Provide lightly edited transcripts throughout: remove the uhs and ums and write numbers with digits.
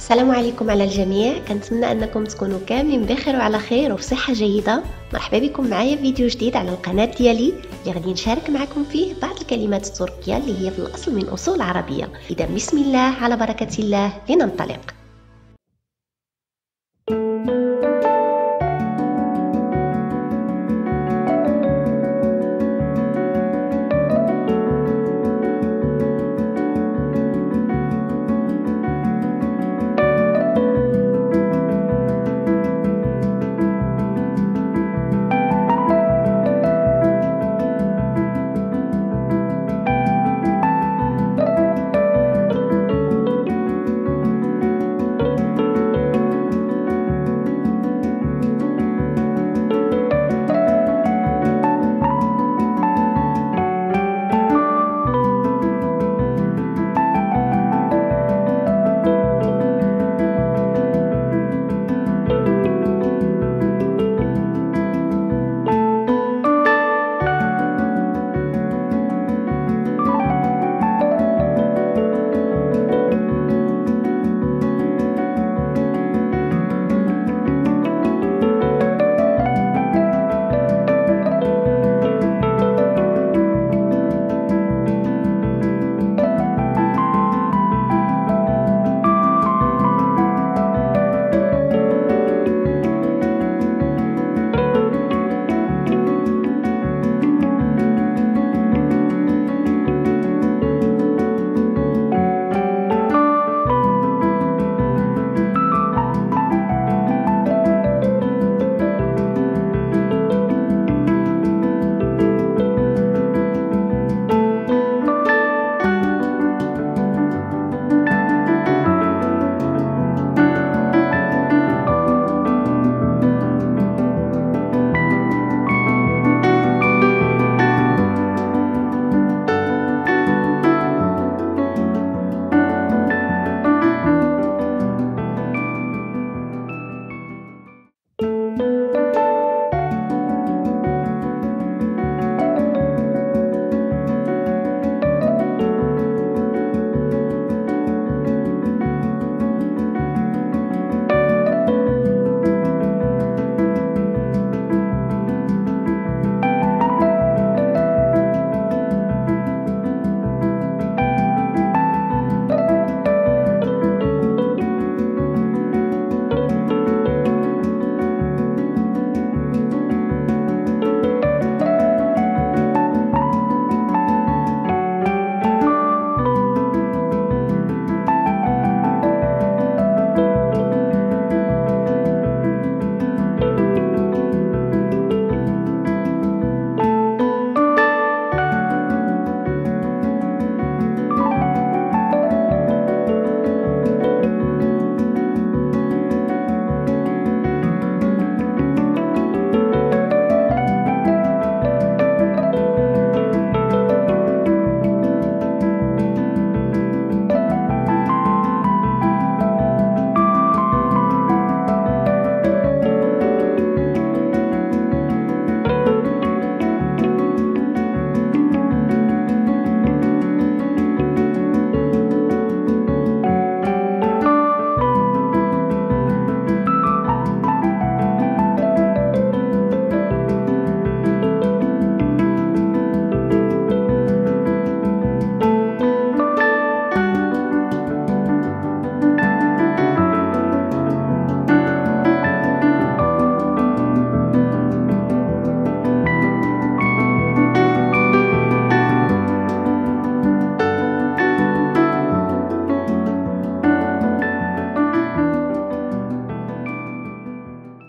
السلام عليكم على الجميع. كنتمنى انكم تكونوا كاملين بخير وعلى خير وفي صحه جيده. مرحبا بكم معايا في فيديو جديد على القناه ديالي اللي غادي نشارك معكم فيه بعض الكلمات التركيه اللي هي في الاصل من اصول عربيه. اذا بسم الله على بركه الله لننطلق.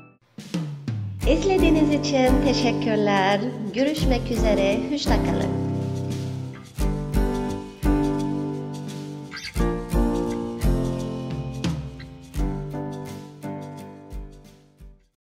İzlediğiniz için teşekkürler. Görüşmek üzere. Hoşça kalın.